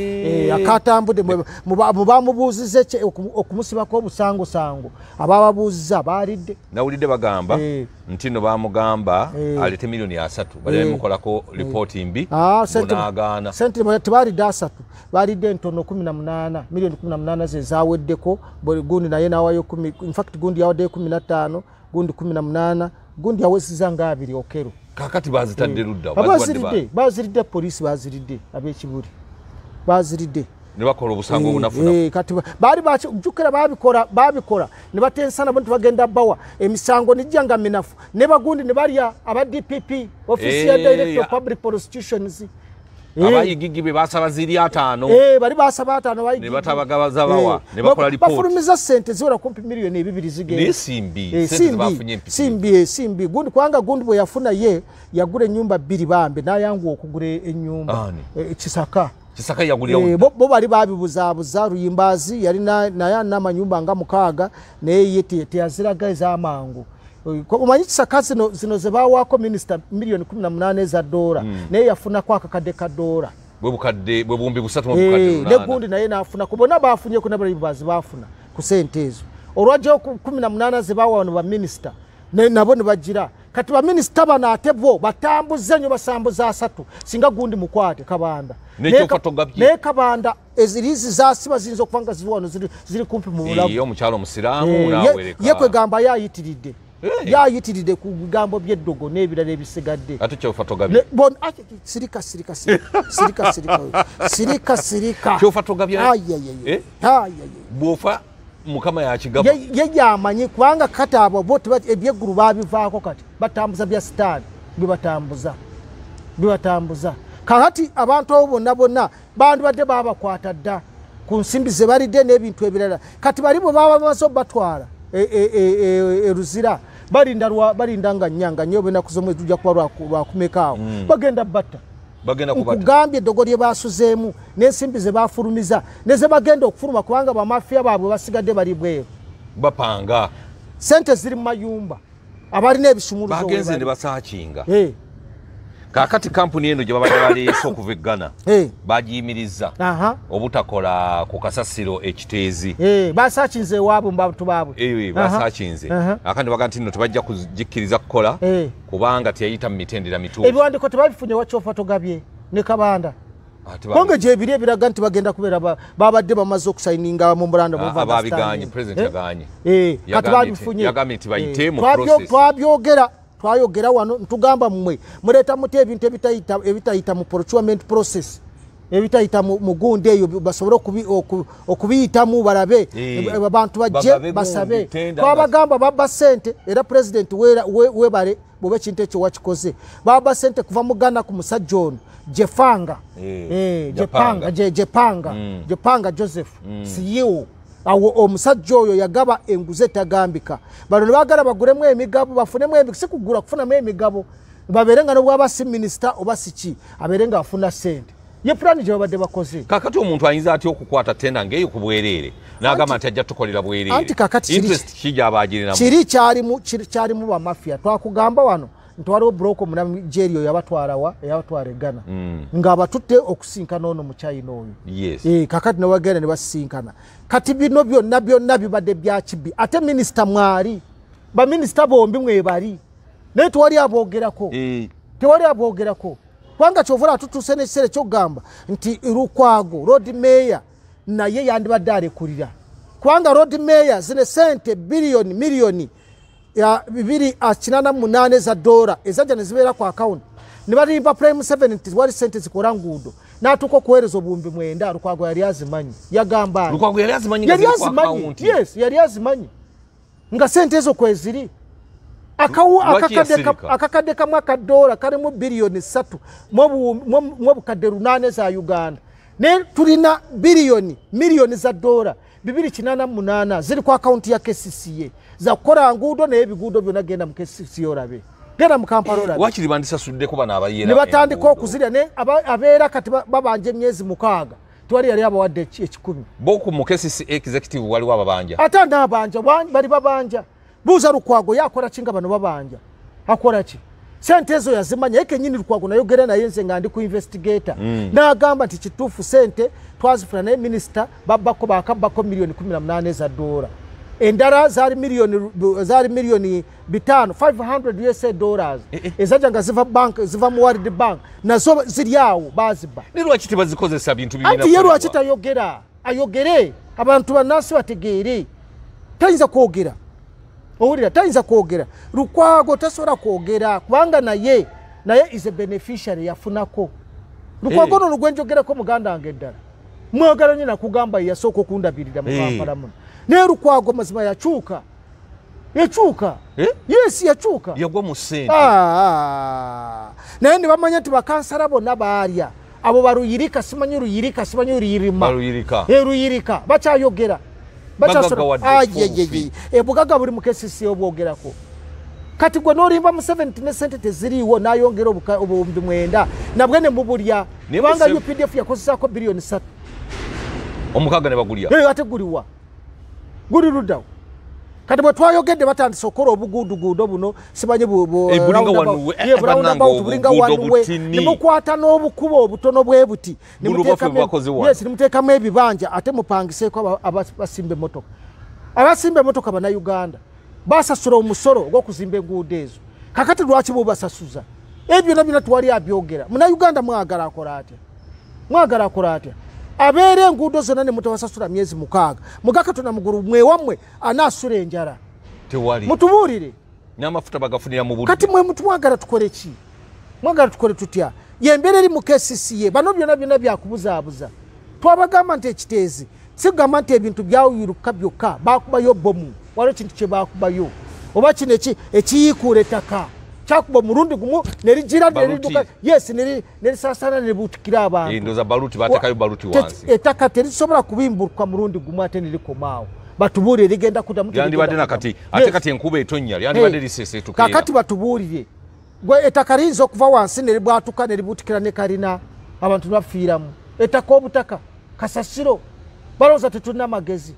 Speaker 5: akatambudde mubamubuuziza okumusibako obusangosango abababuuziza baalidde
Speaker 6: nawulidde bagamba nti no bamugamba alete milioni 3 bali mukolako ripooti mbi n'agaana
Speaker 5: sente tebalidde 3 balidde entono 18 milioni 18 ze zaweddeko gundi naye nawayo 10 in fact gundi yawaddeyo 15 gundi 18 gundi yawesiza nga abiri okero
Speaker 6: kakati bazitadde ludda
Speaker 5: baziridde poliisi baziridde ab'ekibuli baziridde
Speaker 6: ne bakola obusango obunafuna
Speaker 5: kati bali bajukira babikola ne batensana bontu bagenda bawa emisango nijjanga minafu ne bagundi ne balya aba DPP official director of public prosecutions
Speaker 6: abayigigi be basaba ziri 5
Speaker 5: bali basaba 5 bayigigi
Speaker 6: ne batabagabaza bawa ne bakola report
Speaker 5: bafulumiza sente ziwera kumpi milioni 2 zigenda
Speaker 6: ne simbi bafunye mpisi
Speaker 5: simbi gundi kwanga gundi bwe yafuna ye yagure nyumba 2 bambe nayangu okugura enyumba Kisaka
Speaker 6: yagulira
Speaker 5: bo bali babibuzabuza ruyimbazi yali naye n'amanyumba nga 6 naye yete yaziraga ez'amangu umanyi Kisaka zino ze bawako minister milioni 18 za dola naye yafuna kwa akakadde ka dola
Speaker 6: bwe bumbi busatu mu bukadde
Speaker 5: ne gundi naye nafuna kubona bafunye ku n'abayibazi bafuna ku sente ezo olwajja 18 ze bawano ba minister nabo ne bagira kati ba minister bana atebo batambuze nyo basambuza 3 singa gundi mukwate kabanda ne kabanda ezirizi zasiba zinzo kuvanga ziwano ziri kumpi mu bulabu
Speaker 6: iyo mukyalo musiramu nawereka
Speaker 5: yekwe gamba yayitiridde yayitiridde ku bigambo by'eddogo n'ebirala ebisigadde
Speaker 6: ate kyofotogabye
Speaker 5: bon sirika
Speaker 6: kyofotogabye bwofa mukama yakigaba
Speaker 5: yamanyi kubanga kati abo bote ebyeggulu babivaako kati batambuza bya sitaani bibatambuza kakati abantu abo bonna bantu badde babakwata dda ku nsimbi ze balidde n'ebintu ebirala kati bali bwe baba bamaze obatwala eruzira balinda nga nyanga nyo bena kuzomwe tujja kuba lwakumekaawo bagenda batta kugambye eddogo lye basuzeemu n'ensimbi ze bafulumiza neze bagenda okufuluma kubanga bamafiya baabwe basigadde bali bweru
Speaker 6: bapanga
Speaker 5: sente ziri mu mayumba abalina ebisumuluzo
Speaker 6: bagenze ne basaakinga kakati kampuni eno gye babadde baleese okuva eggana bagiyimiriza obutakola ku kasasiro ekiteezi
Speaker 5: basaakinze ewaabwe mu bantu baabwe
Speaker 6: basaakinze akandi baga nti nno tebajja kugikkiriza kukola kubanga teyayita mu mitendera mituufu
Speaker 5: ebiwandiiko tebabifunye wakyofa togabye ne kabanda konge gyebiri ebiraga nti bagenda kubeera babadde bamaze okusayininga mu mulanda
Speaker 6: babiganye president yaganye
Speaker 5: kati babifunye
Speaker 6: yagambye nti bayite mu process
Speaker 5: twayogera wano ntugamba mmwe muleeta muti ebintu ebitayita mu procurement process ebitayita mu gundi eyo basobole okubiyitamu balabe abantu bajje basabe twabagamba baba sente era president webale bw'oba ekintu ekyo wakikoze baba sente kuva mu Ghana ku musajja ono Jepanga Joseph CEO awo omusajja oyo yagaba enguze etagambika bano ne baagala bagulemu emigabo bafunemu si kugula kufunamu emigabo babeerenga n'obwaba si minisita oba siki abeerenga afuna sente ye pulani gye babadde bakoze
Speaker 6: kakati omuntu ayinza atya okukwata tenda ng'eyo ku bwereere n'agamba nti ajja tukolera bwereere
Speaker 5: anti kakati
Speaker 6: interest kijja abaagirinamu
Speaker 5: kiri kyalimu bamafiya twakugamba wano ntwaliwo broko muna jerio yabatwala Ghana nga batutte okusinkana ono mu China oyo kakati nawagenda ne basinkana kati bino byonna bibadde bya kibi ate minister mwali ba minister bombi mwebali naye tewali aboogerako kubanga kyovula tutuse n'ekiseera ekyokugamba nti Lukwago road mayor naye yandibadde alekulira kubanga road mayor zine sente miliyoni ya 288 za dola ezajja ne zibeera ku account ne balimba prime 70 wali sente zikola nguudo n'atuuka okuweereza obuwumbi 9 Lukwago yali azimanyi yagamba
Speaker 6: Lukwago yali azimanyi nga ziri ku account
Speaker 5: yes yali azimanyi nga sente ezo kweziri akakadde kamu akadola kalimu biliyoni 3 mu obukadde 8 za Uganda ne tulina miliyoni za dola 288 ziri ku akaunti ya KCCA za kukola nguudo n'ebiguudo byonna genda mu KCCA olabe genda mu Kampala olabe
Speaker 6: wakiri bandisasuddeko bano abayera
Speaker 5: ne batandika okuzirya ne abeera kati babanja emyezi 6 twali yali abawadde 10
Speaker 6: boku mu KCCA executive waliwo ababanja
Speaker 5: ate n'abanja bali babanja buuza Lukwago yakola kinga bano babanja akola ki sente ezo yazimanya eke nyini Lukwago nayogera naye nze nga ndi ku investigator n'agamba nti kituufu sente twazifuna naye minister bakabako miliyoni 18 za dola endala zaali miliyoni 500 US dollars ezajja nga ziva mu World Bank nazo ziri awo baziba
Speaker 6: ne lwaki tebazikozesa bintu bibina
Speaker 5: anti ye lwaki tayogera ayogere abantu bannansi bategeere tayinza kwogera owulira tayinza kwogera Lukwago tasobola kwogera kubanga naye is a beneficiary yafunako Lukwago no lugwenjogerako muganda wange eddala mwagala nyina kugamba yasooka okundabirira mu Kampala muno naye Lukwago mazima yakyuka yes yakyuka
Speaker 6: yagwa mu ssente
Speaker 5: naye ne bamanya nti bakansala bonna baalya abo baruyirika simanyi ruyirima ruyirika bakyayogera ebugaga buli mu KCCA obwogerako kati gwe n'olimba mu 70 ne sente teziriiwo n'ayongera obuwumbi 9 nabwe ne mubulya kubanga UPDF yakozesaako biliyoni 3
Speaker 6: omukaga ne bagulya
Speaker 5: ate guliwa guli luddawo kati bwe twayogedde batandise okukola obuguuduguudo buno simanyi bulinga wanuwe ne mukwata n'obukubo obutono bwe buti nemuteekamu ebibanja ate mupangiseeko abasimba emmotoka abasimba emmotoka bannayuganda basasula omusolo ogw'okuzimba enguudo ezo kakati lwaki bubasasuza ebyo byonna twali abyogera munnayuganda mwagala akola atya abeera enguudo zonna ne mutawasasula myezi 6 muga Katonda mugulu mwewammwe anaasula enjala
Speaker 6: tewali
Speaker 5: mutubuulire
Speaker 6: n'amafuta bagafunira mu budde
Speaker 5: kati mwe mwagala tukole ki mwagala tukole tutya yembeera eri mu KCCA bano byonna byakubuzaabuza twabagamba nti ekiteezi sigamba nti ebintu byawuyiruka byokka bakubayo bomu waliwo kintu kye bakubayo oba kino ekiyiikuula ettaka kyakuba murundi gumu nerigira neriduka yes nerisasana neributukira abantu
Speaker 6: ndoza baluti batekayo baluti wansi
Speaker 5: ettaka terisobola kubimbuka murundi gumu ate nerikomawo batubuulire rigenda kuddamu
Speaker 6: yandibadde nakati ate kati enkuba etonnya yandibadde liseseetuka
Speaker 5: kakati batubuulire gwe ettaka liyinza okuva wansi neribwatuka neributukira ne kalina abantu bafiiramu ettaka obutaka kasasiro balowooza tetulina magezi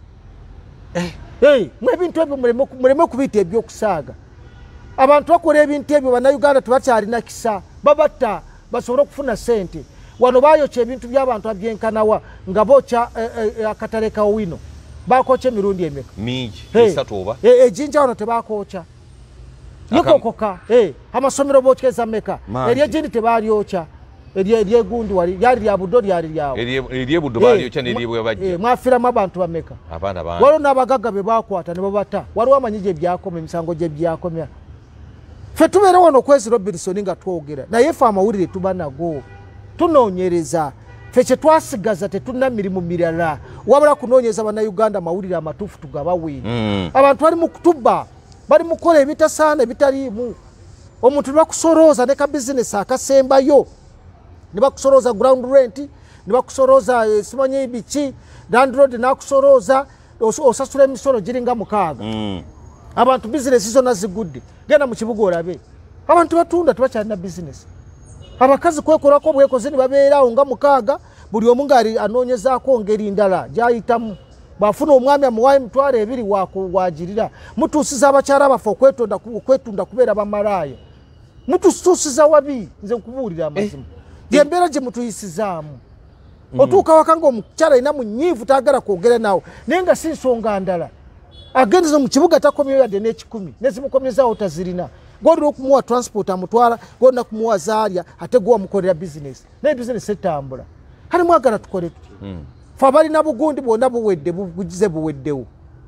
Speaker 5: mwebintu ebyo muleme okubiyita ebyokusaaga abantu bakola ebintu ebyo bannayuganda tebakyalina kisa babatta basobole okufuna sente wano bayokya ebintu by'abantu abyenkanawa nga bookya akatale ka Bwino bakookya emirundi emeka
Speaker 6: mingi esatu oba
Speaker 5: ejinja wano tebakookya yokokoka amasomero bookyeza meka eryegindi tebalyokya eryegundi wali lyali lya buddo lyali lyawo
Speaker 6: eryebuddo balyokya neryebwe bajja
Speaker 5: mwafiramu abantu bameka waliwo n'abagagga be bakwata ne babata waliwo amanyi gye byakoma emisango gye byakomya ffe tubeera wano okwezi Robinsoni nga twogera naye ffe amawulire tuba nago tunoonyereza ffe kye twasigaza tetulina mirimu mirala wabula kunoonyereza bannayuganda amawulire amatuufu tugabawe abantu bali mu kutubba bali mu kukola ebitasaana ebitaliimu omuntu ne bakusorooza ne ka bizinesi akasembayo ne bakusorooza ground rent ne bakusorooza simanyi biki landlord n'akusorooza osasula emisolo giringa 6 abantu bizinesi zonna zigudde genda mu kibuga olabe abantu batunda tebakyalina bizinesi abakazi kwekolako bwekoze ne babeerawo nga 6 buli omu ngaali anoonyezaako ngeri ndala gyayitamu bwafuna omwami amuwaayo emitwalo 2 waagirira mutuusiza abakyala baffe okwetunda kubeera bamalaaya mutususiza wabi nze nkubuulira amazima gyembeera gye mutuyisizaamu otuuka wakanga omukyala ina mu nnyiivu taagala kwogera nawe naye nga si nsonga ndala agendeza mu kibuga takomyeyo yadde n'ekikumi nezimukomyezaawo tazirina golina okumuwa transport amutwala golina kumuwa zaalya ate gwe wamukolera bizinesi naye bizinesi etambula hali mwagala tukole tutya fe abalina bugundi bwonna buwedde bugize buweddewo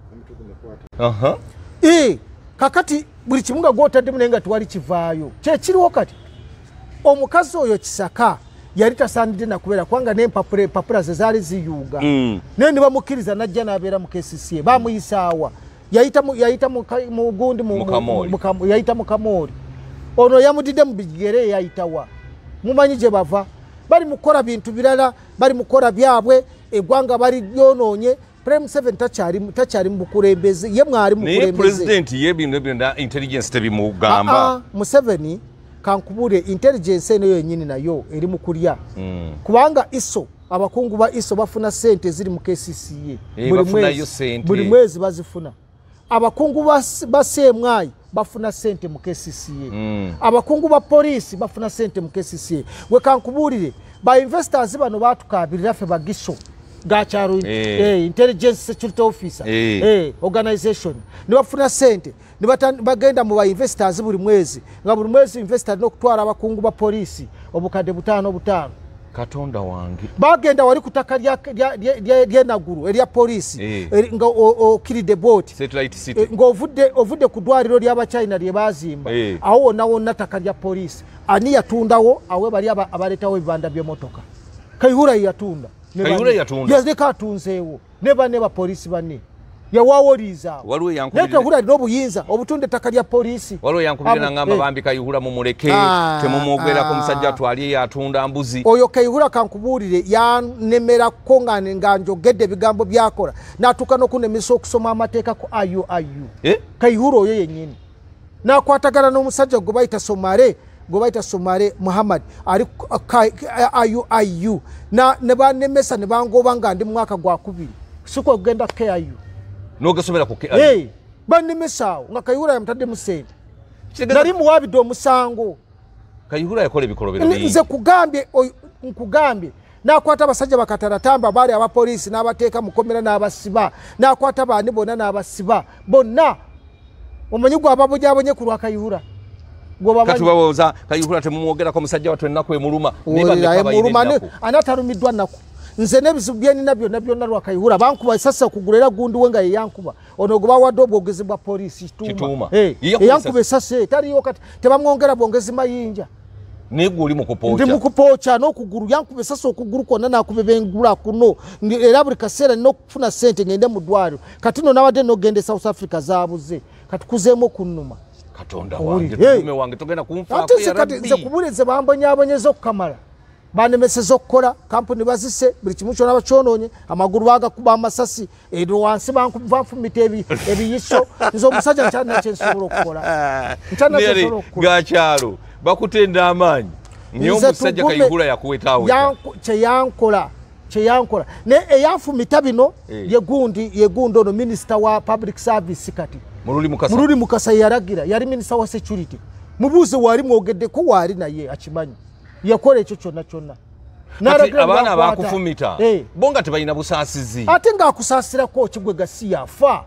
Speaker 5: kakati buli kimu nga gwotaddemu naye nga tewali kivaayo kyekiriwo kati omukazi oyo Kisaka yali tasaanidde nakubeera kubanga n'empapula ze zaali ziyuuga naye ne bamukkiriza najja n'abeera mu KCCA baamuyisaawa yayita mugundi yayita Mukamooli ono yamudidde mu bigere yayitawa mumanyi gye bava bali mukola bintu birala bali mukola byabwe eggwanga bali lyonoonye Prime 7 takyali mu bukulembeze ye mwali mu bukulembeze
Speaker 6: president ye bino byonna intelligence tebimugamba
Speaker 5: Museveni kankubule intelligence eno yennyini nayo eri mu kulya kubanga iso abakungu ba iso bafuna sente ziri mu KCCA buli mwezi bazifuna abakungu ba semwayi bafuna sente mu KCCA abakungu ba polisi bafuna sente mu KCCA we kankubulire ba investors bano batukabirira fe bagiso gacharu intelligence security officer organization ni bafuna sente ni bagenda mu ba investors buli mwezi nga buli mwezi investor no kutwala abakungu ba polisi obukade 5
Speaker 6: Katonda wange
Speaker 5: bagenda wali kutaka lya naguru elia polisi nga okiride boat
Speaker 6: satellite city
Speaker 5: nga ovudde ku ddwaliro lya China lye bazimba awo nawo nataka lya polisi ani yatundawo awe bali abaletawo ebibanda by'emotoka Kayihura yatunda yazeka atunzeewo ne ba polisi bane yawawoliza
Speaker 6: waliwo yankubira
Speaker 5: Kayihura n'obuyinza obutunde ettaka lya polisi
Speaker 6: waliwo yankubira nangamba bambi Kayihura mumuleke temumwogerako musajja atwali yatunda mbuzi
Speaker 5: oyo Kayihura kankubuulire yanemerako nga njogedde ebigambo byakola n'atuuka n'okunemesa okusoma amateeka ku ayu Kayihura oyo yennyini n'akwatagana n'omusajja gwe bayita Somare Muhammad ali ayu ne banemesa ne bangoba nga ndi mu mwaka gwa 2 siko kugenda KIU
Speaker 6: nogasomera ku KIU
Speaker 5: banemesaawo nga Kayihura yamutadde mu sente nali muwabidde omusango
Speaker 6: Kayihura yakola ebikolobero bingi
Speaker 5: nze nkugambye n'akwata abasajja bakataratamba baali abapoliisi n'abateeka mukomera n'abasiba n'akwata baani bonna n'abasiba bonna omanyi gwe ababujabonye ku lwa Kayihura
Speaker 6: katubawoza Kayihura temumwogerako musajja wattu ennaku emuluma
Speaker 5: anatalumiddwa nnaku nze n'ebizibu byenina byonna lwa Kayihura bankuba esasa okugulira gundi we nga yeyankuba ono gwe bawadde obwogezi bwa polisi Kituuma eyankuba esase taliyo kati tebamwongera bwongezi mayinja
Speaker 6: negwe oli mukupoocha
Speaker 5: ndi mukupoocha n'okugulu yankuba esasa okugulu kwonna n'akuba bengula kuno era buli kaseera nina okufuna sente ngende mu ddwaliro kati no nawadde n'ogenda e South Africa zaabuze kati kuzeemu okunnuma
Speaker 6: Katonda wange tume wange togenda kumfaako ya Rabbi
Speaker 5: nze kubuleze bambonyabonyeza okukamala banemeseza okukola kampuni bazise buli kimu kyona bakyonoonye amagulu bagakuba amasasi ero wansi banfumita ebiyiso nze omusajja nkyalina kyensobola okukola
Speaker 6: gakyalo bakutenda amaanyi niye omusajja Kayihura yakuwetaawo
Speaker 5: kyeyankola ne eyanfumita bino yegundi ono minisita wa public service kati Mululi Mukasa yaragira yali minisita wa security mubuuze wali mwogeddeko waali naye akimanyi yakola ekyo kyonna
Speaker 6: abaana abakufumita bonga tebalina busaasizi
Speaker 5: ate ng'akusaasirako kigwe gasiya fa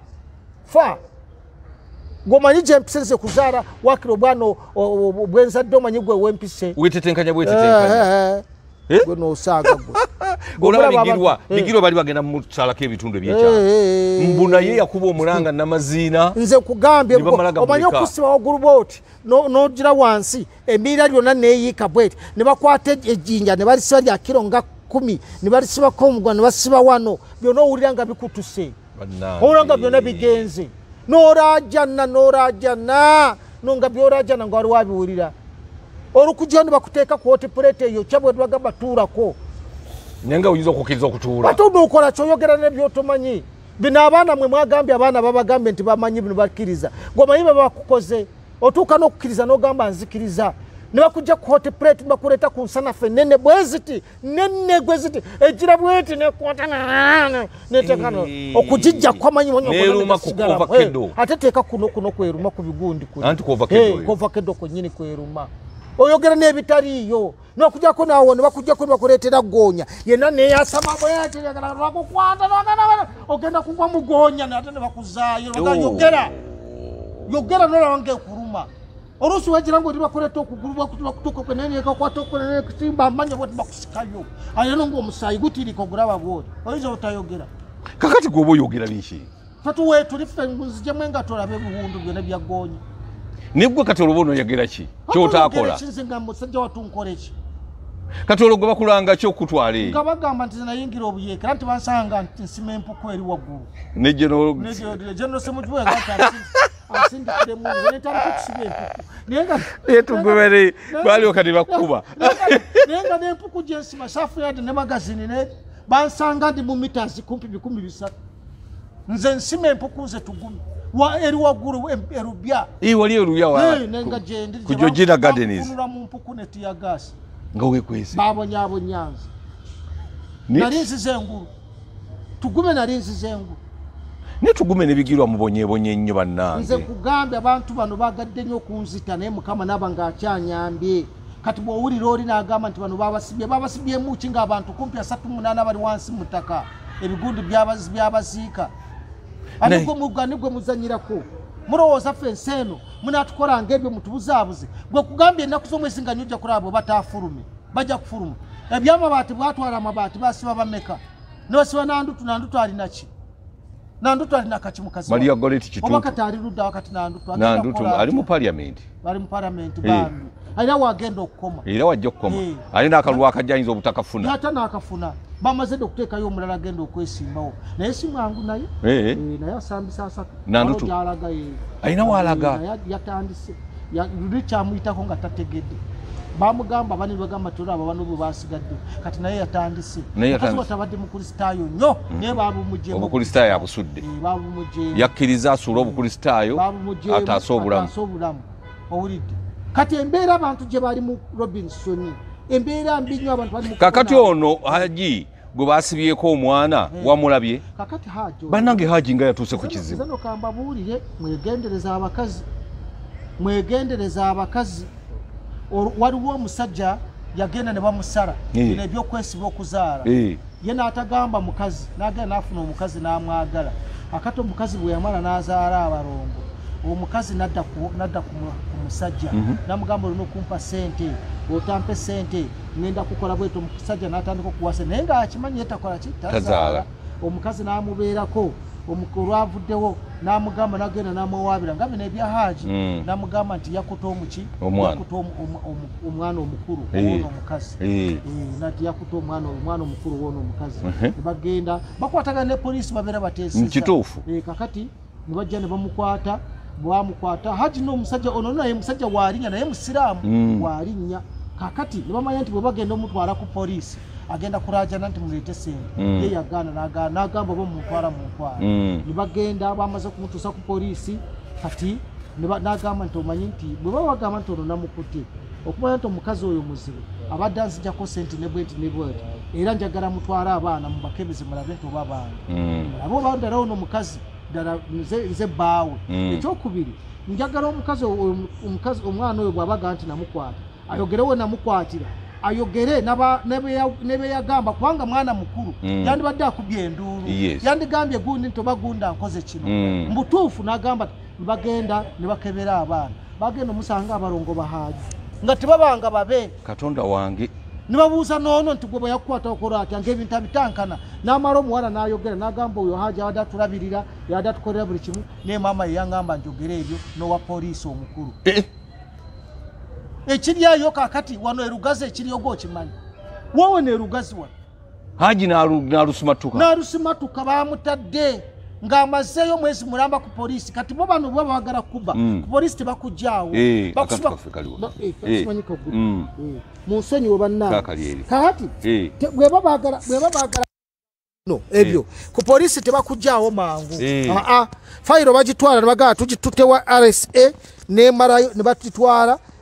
Speaker 5: ng'omanyi gye mpiseze kuzaala wakira obwana bwenzadde omanyi gwe wempise
Speaker 6: wetetenkanya
Speaker 5: gwe n'osaaga gwe
Speaker 6: olaba bigirwa bali bagenda mu kusalako ebitundu ebyekyalo mbu naye yakuba omulanga namaziina
Speaker 5: nze kugambye omanyi okusiba waggulu bwoti n'ogira wansi embiira lyonna neeyiika bweti ne bakwata ejjinja ne balisiba lya kiro nga 10 ne balisibako omugwa ne basiba wano byonna owulira nga bikutuse owulira nga byonna bigenze n'orajana nonga by'orajana nga wali wabiwulira olukujja ne bakuteeka ku hoti pulete eyo kyabwe bagamba tuulako
Speaker 6: nenga oyinza okukkiriza okutuula
Speaker 5: ate onookola kyoyogera nebyotomanyi bino abaana mwe mwagambye abaana babagambe nti bamanyi bino bakkiriza ng'omanyi babakukoze otuuka n'okukkiriza n'ogamba nzikiriza bakujja ku hot plate bakuleta ku nsanafe nene bweziti nene gweziti ejira bweti ne kwatana ne tekano okujijja kwamanyi wonyo
Speaker 6: neruma ku overhead
Speaker 5: ate teka kuno kweruma ku bigundi kuli
Speaker 6: anti ku overhead
Speaker 5: ku overhead ko nyini kweruma oyogera nebitaliyo nokujja ko nawo ne bakujja ko bakuletera gonya yena ne yasamabo yate yakala rwako kwanda ogenda kugwa mugonya ate ne bakuzayo yogera no wange kuruma olusu wagira ngo bakuleta okugurubwa kutuka kwenene kakwata kwenene kusimba manya boti bakusikayo ayeno ngo omusayi gutiriko guraba bwoti oyizo utayogera
Speaker 6: kakati gwobo yogera binshi
Speaker 5: fatu wetu life nzije mwenga torabe buhundu byone byagonya
Speaker 6: nibwo katolo bono yagera ki kyotakola
Speaker 5: kinzinga musajja watunkolechi
Speaker 6: katolo gwe bakulanga kyo kutwale
Speaker 5: ngabagamba nti nayingira obuyeka anti bansanga nti nsime mpuku eri waggulu
Speaker 6: ne
Speaker 5: general semujwe gata asindi kule mu netali kusibe mpuku nenga
Speaker 6: etugwere bali okati bakuba
Speaker 5: nenga ne mpuku jensi masafu yade ne magazine ne bansanga ndi mu meters 10 nze nsime mpuku nze tugumi wa eri waggulu erubya
Speaker 6: wali erubya wa
Speaker 5: nenga jendi
Speaker 6: kujojina gardens
Speaker 5: kunura mu mpuku ne tiya gas
Speaker 6: ngawe kwezi
Speaker 5: babonyabo nyanza narinzi zenguru tugume narinzi zenguru
Speaker 6: ne tugume nebigirwa mubonyebonye nnyo bannange
Speaker 5: nze kugambye abantu bano bagadde nnyo kunzita naye mukama nabanga akyanyambye kati bwowulira oli n'agamba nti bano babasibye muki ng'abantu kumpi 38 bali wansi mutaka ebigundi byabaziika anigwe muzanyirako mulowooza ffe ensi eno munaatukolanga ebyo mutubuzaabuze gwe kugambye ennaku z'omwezi nga nyojja kulaba batafulume bajja kufuluma ebyamabaati bwatwala amabaati basiba bameka nebasiba nandutu alinaki nandutu alina kakimukazi
Speaker 6: Maria Goretti kitutu
Speaker 5: obakati ali ludda wakati nandutu
Speaker 6: ali mu parliament
Speaker 5: bali mu parliament bandu alina wagenda okukoma
Speaker 6: era wajja okukoma alina akalwa akajjanyinza obutakafuna
Speaker 5: ate n'akafuna bamaze okuteekayo omulala agenda okwesimbawo naye si mwangu naye naye asambisa asatu
Speaker 6: nandutu
Speaker 5: gyalaga
Speaker 6: alina walaga
Speaker 5: yatandise luli kyamuyitako nga tategedde bamugamba bani bagamba tulaba bano bwe basigadde kati naye yatandise kati watabadde mukristaayo nnyo naye babumujjemu
Speaker 6: obukristaayo abusudde
Speaker 5: babumujjemu
Speaker 6: yakkiriza asuula obukristaayo ataasa obulamu
Speaker 5: owulidde kati embeera abantu gye bali mu Robinson embeera mbi nnyo abantu bali mu
Speaker 6: kakati ono Hajji gwe basibyeko omwana wamulabye
Speaker 5: kakati Hajji
Speaker 6: bannange Hajji nga yatuuse ku kizibu
Speaker 5: zano kamba buulire mwegendereza abakazi waliwo omusajja yagenda ne bamusala bino ebyokwesiba okuzaala ye n'atagamba mukazi n'agenda n'afuna omukazi n'amwagala akati omukazi bwe yamala n'azaala abalongo omukazi nadda ku musajja namugamba olina okumpa sente otampe sente ngenda kukola bweto omusajja n'atandika okuwasa naye nga akimanyi yetakola ki tazaala omukazi n'amubeerako olwavuddewo n'amugamba n'agenda n'amwewabira nga bino ebya Hajji n'amugamba nti yakuta omuki yakuta omwana omukulu owoono omukazi nati yakuta omwana omukulu owoono omukazi nebagenda bakwatagana ne poliisi babeera bateeseza
Speaker 6: kituufu
Speaker 5: kakati ne bajja ne bamukwata bwamukwata Hajji n'omusajja ono naye musajja waalinya naye musiraamu waalinya kakati ne bamanya nti bwe bagenda omutwala ku poliisi agenda kurajana nti mulete sente ye yagana n'agamba bo mutwala ne bagenda bamaze kumutuusa ku poliisi kati n'agamba nti omanyi nti bwe bagamba nti ono namukutte okumanya nti omukazi oyo muzibu abadde anzijjako sente ne bweti era njagala mutwala abaana mubakebeze mulabe nti oba bange abo bandala ono omukazi ddala nze bbaawe ekyokubiri njagala omukazi omwana oyo bw'abaga nti namukwata ayogerewo namukwatira ayogere nebe yagamba kubanga mwana mukuru yandibadde akubye enduulu yandigambye gundi nti oba gunda nkoze kino mbutuufu n'agamba bagenda ne bakebera abaana bagenda omusanga abalongo ba Hajji nga tebabanga babe
Speaker 6: Katonda wange
Speaker 5: ne babuuza noono nti gwe bwe yakukwata okola atya ng'ebintu abitankana n'amala omuwala n'ayogera n'agamba oyo Hajji abadde atulabirira yadde atukolera buli kimu naye maama ye yangamba njogere ebyo n'owa poliisi omukulu ekiryayo kakati wano erugazi ekiryogo okimanyi wowe nerugazi wano
Speaker 6: Hajji
Speaker 5: n'alusimatuka bamutadde ng'amazeeyo mwezi mulamba ku poliisi kati bo bano bwe baagala kuba ku poliisi tebakujjaawo munsonyiwe bannange kakati bwe babaagala no ebyo ku poliisi tebakujjaawo mangu fayiro bagitwala ne bagala tugitutte wa RSA nemalayo ne batitwala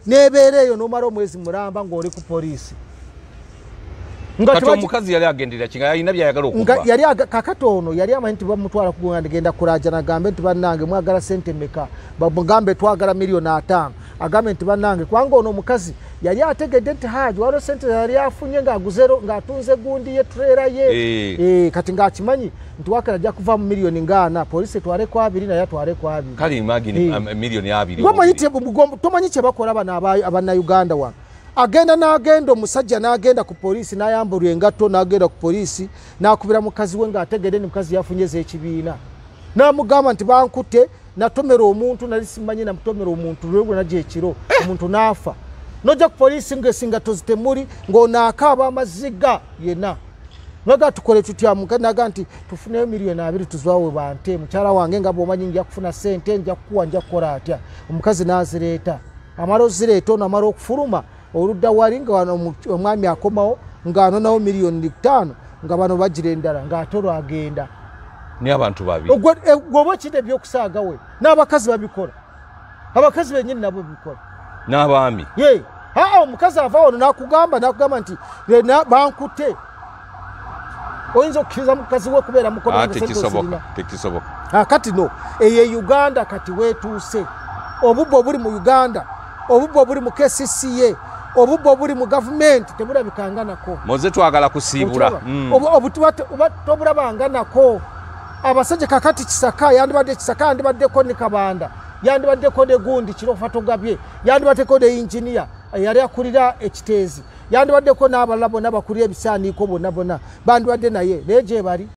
Speaker 5: nebeera eyo nomala omwezi mulamba ng'oli ku poliisi
Speaker 6: kati omukazi yali agendera kinga yalina byayagala
Speaker 5: okuba kakati ono yali amanyi nti bamutwala kugenda genda kulaajana agambe nti bannange mwagala sente meka bamugambe twagala $5,000,000 agambe nti bannange kubanga ono omukazi yali ategedde nti Hajji waliwo sente yali afunye ng'atunze gundi ye tureera ye kati ng'akimanyi nti wakala ajja kuva mu $1,000,000 polisi etwaleko 2 naye atwaleko 2
Speaker 6: kale imagine $2,000,000
Speaker 5: tomanyi kye bakola bano abannayuganda wano agenda n'agenda omusajja n'agenda ku poliisi n'ayambulwa engatto n'agenda ku poliisi n'akubira mukazi we ng'ategedde ni mukazi yafunye z'ekibiina n'amugamba nti bankutte natomera omuntu nali simanyi namutomera omuntu lwegwe najja ekiro omuntu n'afa nojja ku poliisi ng'esingato zitemuli ng'onaakaaba amaziga yenna naga tukole tutya mukazi naga nti tufuneyo $2,000,000 tuzwawe bante mukyala wange nga bw'omanyi nja kufuna sente nja kukuwa nja kukola atya omukazi n'azireeta amala ozireeta ono amala okufuluma oludda wali nga wano omwami akomawo ng'anonawo $5,000,000 nga bano bagira endala ng'ate olwagenda
Speaker 6: ni abantu babi
Speaker 5: gwoba okidde ebyokusaagawe n'abakazi babikola abakazi bennyini nabo bikola
Speaker 6: n'abaami
Speaker 5: omukazi ava wano n'akugamba nti bankutte oyinza okukkiriza mukazi we kubeera
Speaker 6: mukotekisoboka
Speaker 5: kati no eyo Uganda kati weetuuse obubbo obuli mu Uganda obubbo obuli mu KCCA obubbo obuli mu gavumenti tebulabikanganako
Speaker 6: moze twagala kusiibula
Speaker 5: tobulabanganako abasajja kakati Kisaka yandibadde Kisaka yandibaddeko ne Kabanda yandibaddeko ne Gundi Kirofatogabye yandibaddeko ne engineer yali akulira ekiteezi yandibaddeko n'abalala bonna bakulira ebisaaniiko bonna bandibadde naye leje bali